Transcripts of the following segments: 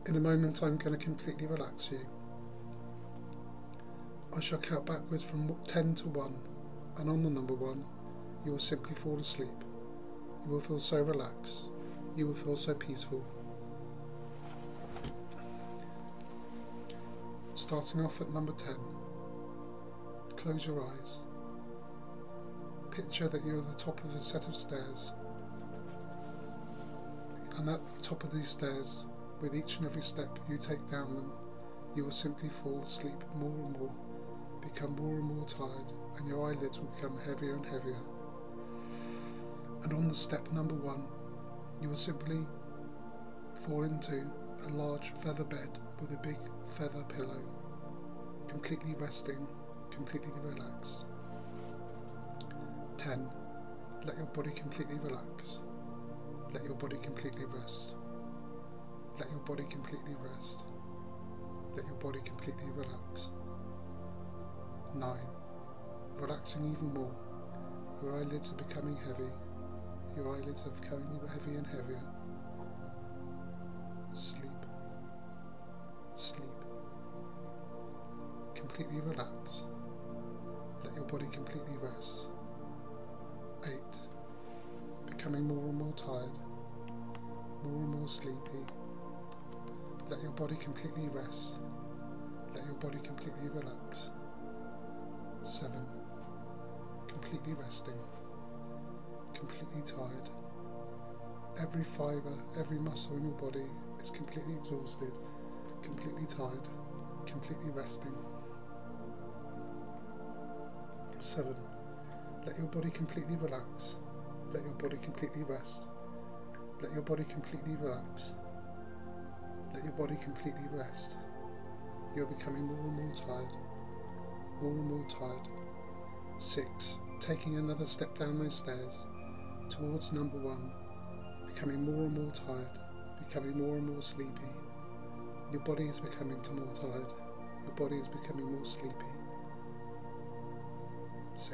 In a moment I'm going to completely relax you. I shall count backwards from 10 to 1, and on the number 1 you will simply fall asleep. You will feel so relaxed. You will feel so peaceful. Starting off at number 10, close your eyes. Picture that you are at the top of a set of stairs, and at the top of these stairs, with each and every step you take down them, you will simply fall asleep more and more, become more and more tired, and your eyelids will become heavier and heavier. And on the step number 1, you will simply fall into a large feather bed with a big feather pillow, completely resting, completely relaxed. 10. Let your body completely relax. Let your body completely rest. Let your body completely rest. Let your body completely relax. 9. Relaxing even more. Your eyelids are becoming heavy. Your eyelids are becoming heavier and heavier. Sleep. Sleep. Completely relax. Let your body completely rest. 8. Becoming more and more tired. More and more sleepy. Let your body completely rest. Let your body completely relax. 7. Completely resting. Completely tired. Every fibre, every muscle in your body is completely exhausted, completely tired, completely resting. 7. Let your body completely relax. Let your body completely rest. Let your body completely relax. Let your body completely rest. You are becoming more and more tired. More and more tired. 6. Taking another step down those stairs towards number 1. Becoming more and more tired. Becoming more and more sleepy. Your body is becoming more tired. Your body is becoming more sleepy. 6.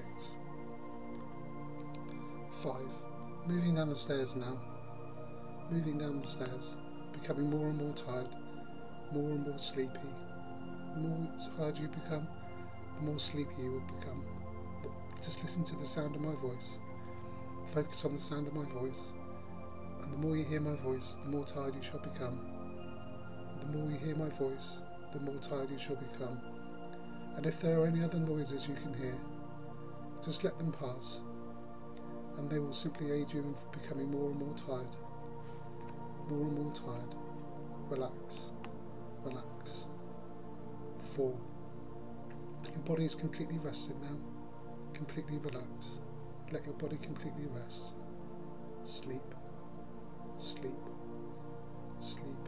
5. Moving down the stairs now. Moving down the stairs. Becoming more and more tired. More and more sleepy. The more tired you become, the more sleepy you will become. Just listen to the sound of my voice. Focus on the sound of my voice. And the more you hear my voice, the more tired you shall become. The more you hear my voice, the more tired you shall become. And if there are any other noises you can hear, just let them pass, and they will simply aid you in becoming more and more tired. More and more tired. Relax. Relax. 4. Your body is completely rested now. Completely relaxed. Let your body completely rest. Sleep. Sleep. Sleep.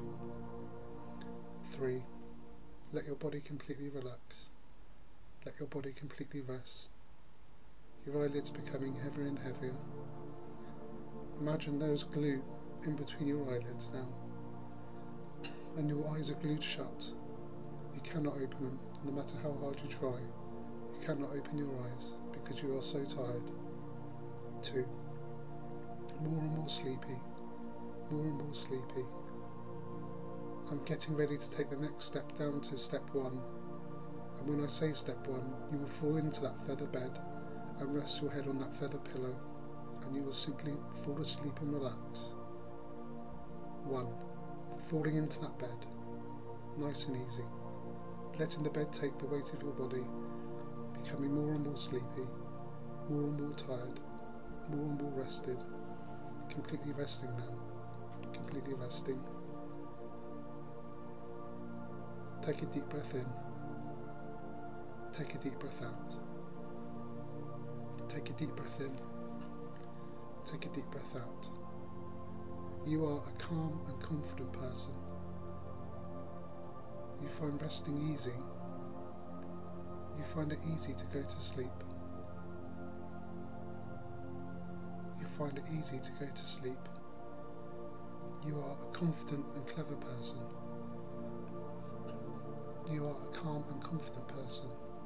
3. Let your body completely relax. Let your body completely rest. Your eyelids becoming heavier and heavier. Imagine there is glue in between your eyelids now, and your eyes are glued shut. You cannot open them, no matter how hard you try. You cannot open your eyes because you are so tired. 2. More and more sleepy. More and more sleepy. I'm getting ready to take the next step down to step 1, and when I say step 1, you will fall into that feather bed and rest your head on that feather pillow, and you will simply fall asleep and relax. 1. Falling into that bed, nice and easy, letting the bed take the weight of your body, becoming more and more sleepy, more and more tired, more and more rested, completely resting now, completely resting. Take a deep breath in, take a deep breath out. Take a deep breath in, take a deep breath out. You are a calm and confident person. You find resting easy. You find it easy to go to sleep. You find it easy to go to sleep. You are a confident and clever person. You are a calm and confident person.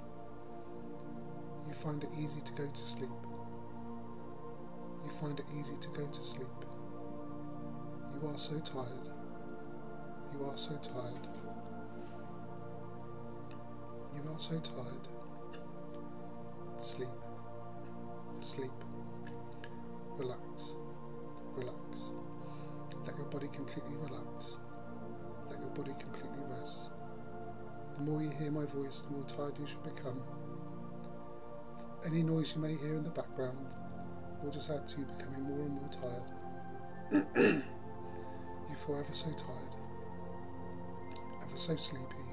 You find it easy to go to sleep. You find it easy to go to sleep. You are so tired. You are so tired. You are so tired. Sleep. Sleep. Relax. Relax. Let your body completely relax. Let your body completely rest. The more you hear my voice, the more tired you should become. Any noise you may hear in the background will just add to you becoming more and more tired. You feel ever so tired, ever so sleepy.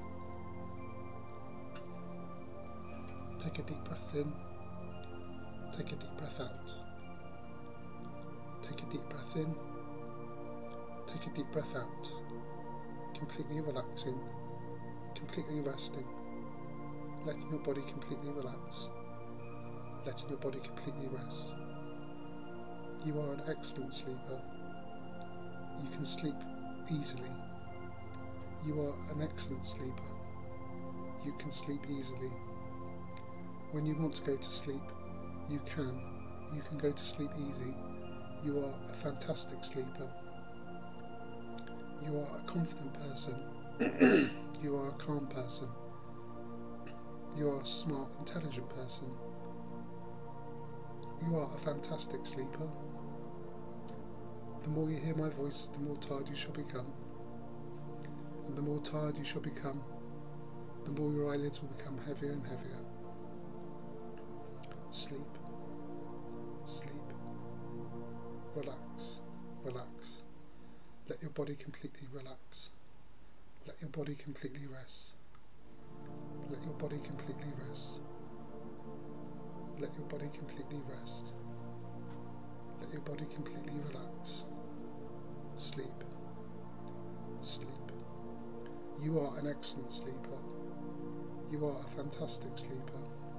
Take a deep breath in, take a deep breath out. Take a deep breath in, take a deep breath out. Completely relaxing, completely resting, letting your body completely relax, letting your body completely rest. You are an excellent sleeper. You can sleep easily. You are an excellent sleeper. You can sleep easily. When you want to go to sleep, you can. You can go to sleep easy. You are a fantastic sleeper. You are a confident person. You are a calm person. You are a smart, intelligent person. You are a fantastic sleeper. The more you hear my voice, the more tired you shall become. And the more tired you shall become, the more your eyelids will become heavier and heavier. Sleep. Sleep. Relax. Relax. Let your body completely relax. Let your body completely rest. Let your body completely rest. Let your body completely rest. Let your body completely relax. Sleep. Sleep. You are an excellent sleeper. You are a fantastic sleeper.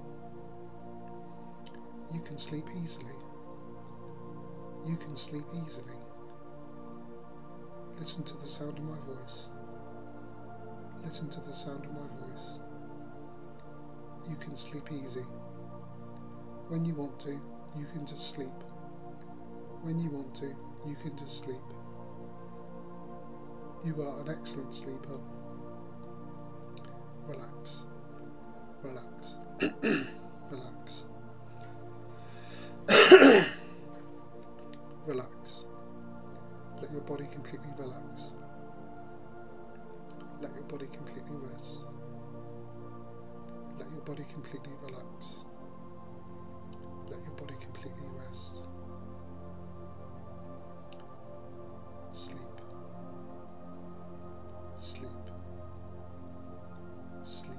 You can sleep easily. You can sleep easily. Listen to the sound of my voice. Listen to the sound of my voice. You can sleep easy. When you want to, you can just sleep. When you want to, you can just sleep. You are an excellent sleeper. Relax. Relax. Relax. Relax. Let your body completely relax. Let your body completely rest. Let your body completely relax. Let your body completely rest. Sleep. Sleep. Sleep.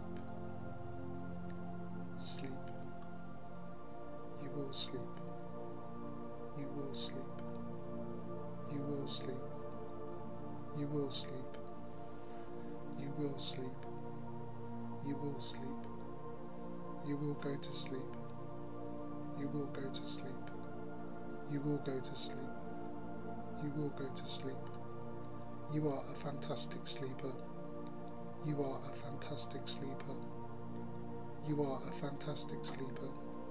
Sleep. You will sleep. You will sleep. You will sleep. You will sleep. You will sleep. You will sleep. You will go to sleep. You will go to sleep. You will go to sleep. You will go to sleep. You are a fantastic sleeper. You are a fantastic sleeper. You are a fantastic sleeper.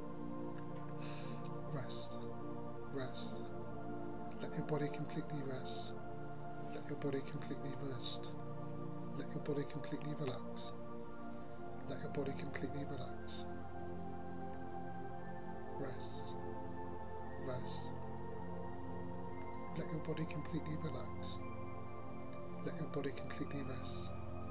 Rest. Rest. Let your body completely rest. Let your body completely rest. Let your body completely relax. Let your body completely relax. Rest. Rest. Let your body completely relax. Let your body completely rest.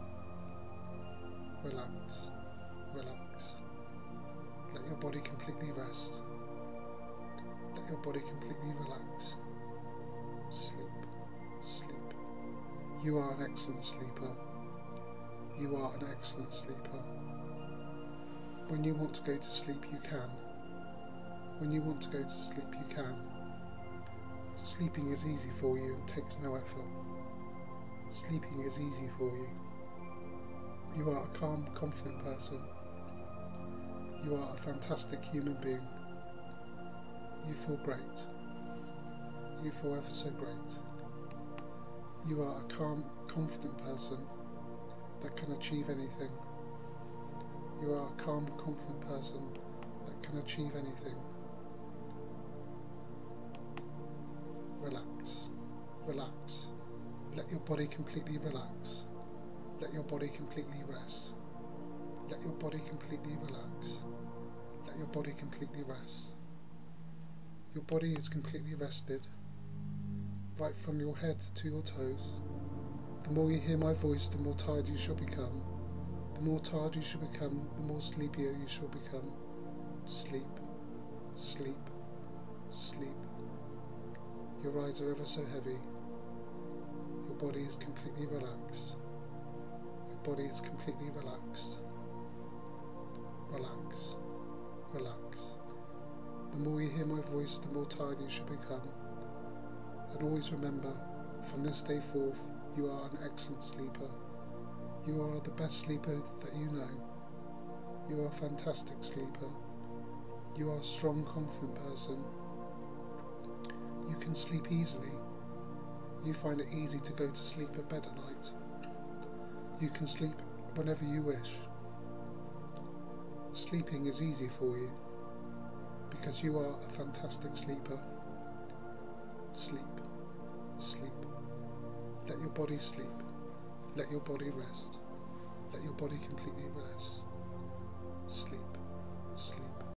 Relax. Relax. Let your body completely rest. Let your body completely relax. Sleep. Sleep. You are an excellent sleeper. You are an excellent sleeper. When you want to go to sleep, you can. When you want to go to sleep, you can. Sleeping is easy for you and takes no effort. Sleeping is easy for you. You are a calm, confident person. You are a fantastic human being. You feel great. You feel ever so great. You are a calm, confident person that can achieve anything. You are a calm, confident person that can achieve anything. Relax. Relax. Let your body completely relax. Let your body completely rest. Let your body completely relax. Let your body completely rest. Your body is completely rested, right from your head to your toes. The more you hear my voice, the more tired you shall become. The more tired you shall become, the more sleepier you shall become. Sleep, sleep, sleep. Your eyes are ever so heavy. Your body is completely relaxed. Your body is completely relaxed. Relax, relax. The more you hear my voice, the more tired you shall become. And always remember, from this day forth, you are an excellent sleeper. You are the best sleeper that you know. You are a fantastic sleeper. You are a strong, confident person. You can sleep easily. You find it easy to go to sleep at bed at night. You can sleep whenever you wish. Sleeping is easy for you because you are a fantastic sleeper. Sleep, sleep. Let your body sleep. Let your body rest. Let your body completely rest. Sleep, sleep.